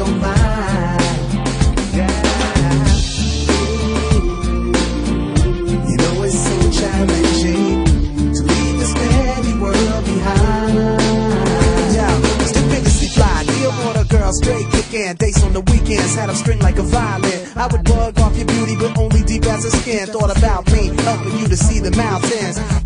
your mind. Yeah. You know it's so challenging to leave this petty world behind. Yeah, stupidously fly, deal on a girl straight kicking. Dates on the weekends, had them string like a violin. I would bug off your beauty, but only deep as a skin. Thought about me, helping you to see the mountains.